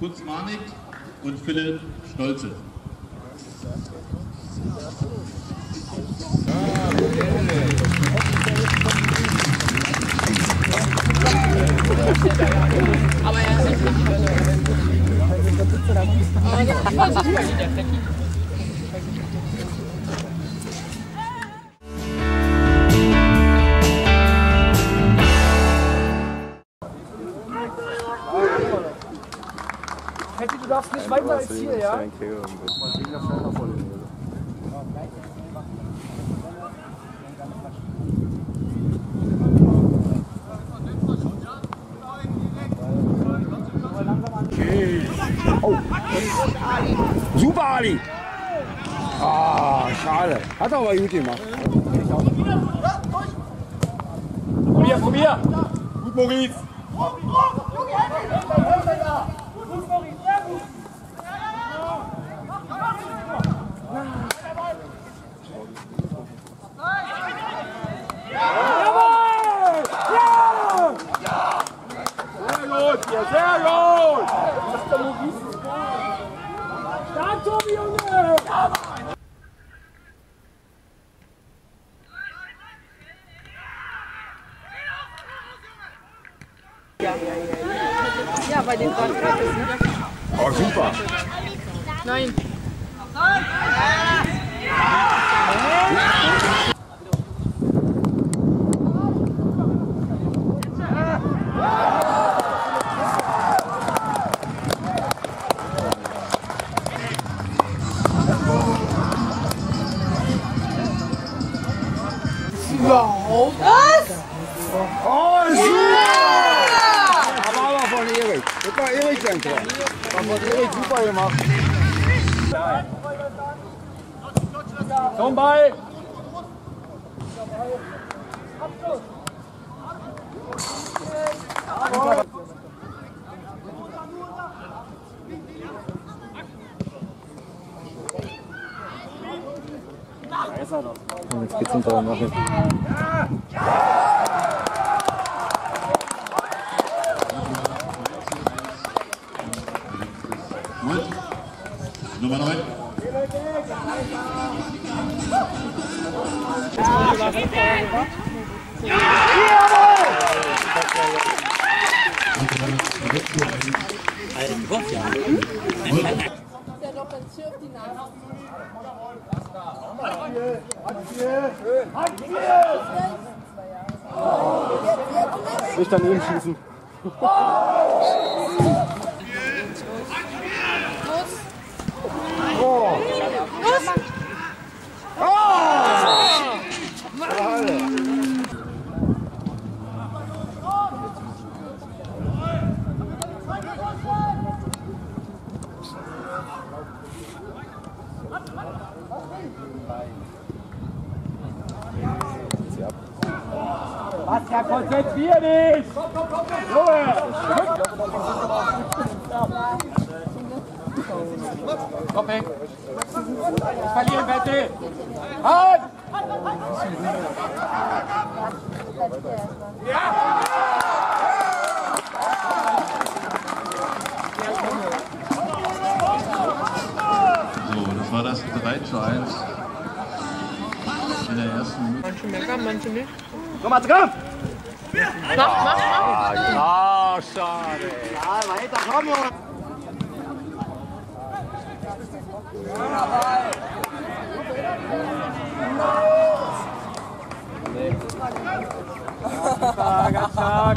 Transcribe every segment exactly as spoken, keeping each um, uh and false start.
Kutzmanik und Philipp Stolze. Aber er ist nicht Hätte, du darfst nicht weiter als hier, ja? Oh. Super, Ali! Ah, schade. Hat aber gut gemacht. Probier, probier! Gut, Maurice! Jawohl! Ja! Sehr gut, hier, sehr gut! Stark, Tobi, Junge! Ja, ja, bei den gerade ist, ne? Oh, super! Nein! Überhaupt? Was? Oh, super! Aber aber von Erik. Das war Erik sein Tor. Das hat Erik super gemacht. Zum Ball! Und jetzt geht's hinterher noch hin. Nummer neun. Der doch dann schürft die Nase. Nicht daneben schießen. Oh! Bastian, konzentrier dich! Junge! Komm weg! Ich verliere, Betty! Halt! So, das war das drei zu eins in der ersten Minute. Manche meckern, manche nicht. Nochmal drauf! Mach, mach, mach! Ah, schade! Ja, weiter, komm, Junge! Ganz stark!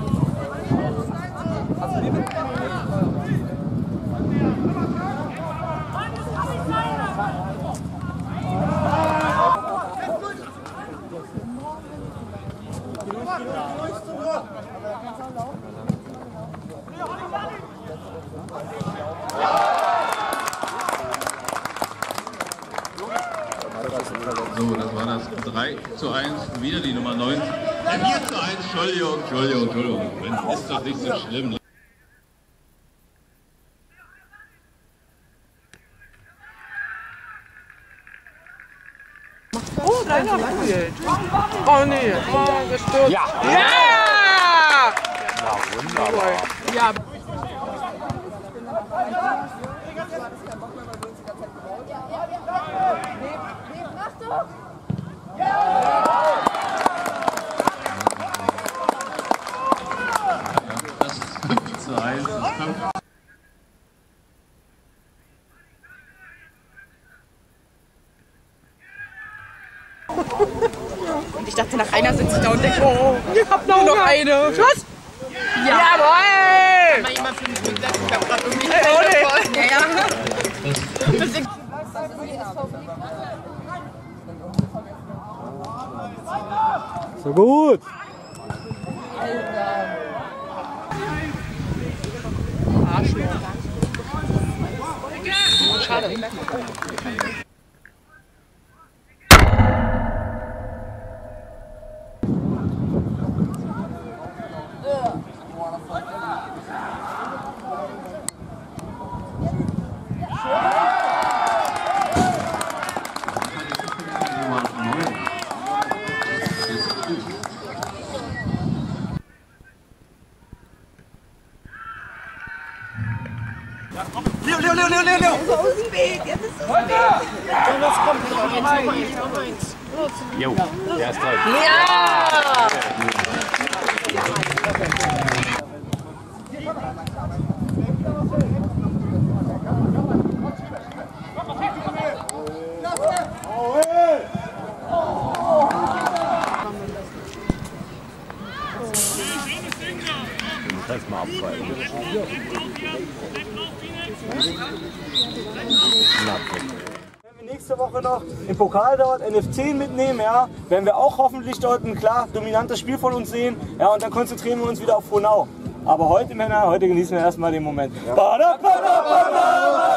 So, das war das drei zu eins, wieder die Nummer neun. Äh, vier zu eins, Entschuldigung, Entschuldigung, Entschuldigung. Ist doch nicht so schlimm. Oh, deiner Bild. Oh nee, oh, gestürzt. Ja! Ja! Na, wunderbar. Ja. Das ist fünf zu eins. Das ist fünf. Und ich dachte, nach einer sitze ich da und denke, oh, ich hab noch, noch eine. Was? Ja. Jawohl! Mal jemand für mich mitsetzen, ich hab grad irgendwie hey, voll. Ja, ja. Deswegen. So gut. Arschloch. Schade. Leo, Leo, Leo, Leo, Leo, Leo! So aus dem Weg, jetzt ist es weg. Jonas kommt, noch eins, noch eins. Jo, der ist toll. Ja! Das mal abfallen. Wenn wir nächste Woche noch im Pokal dort N F zehn mitnehmen, ja, werden wir auch hoffentlich dort ein klar dominantes Spiel von uns sehen, ja, und dann konzentrieren wir uns wieder auf Frohnau. Aber heute, Männer, heute genießen wir erstmal den Moment. Ja. Bada, bada, bada.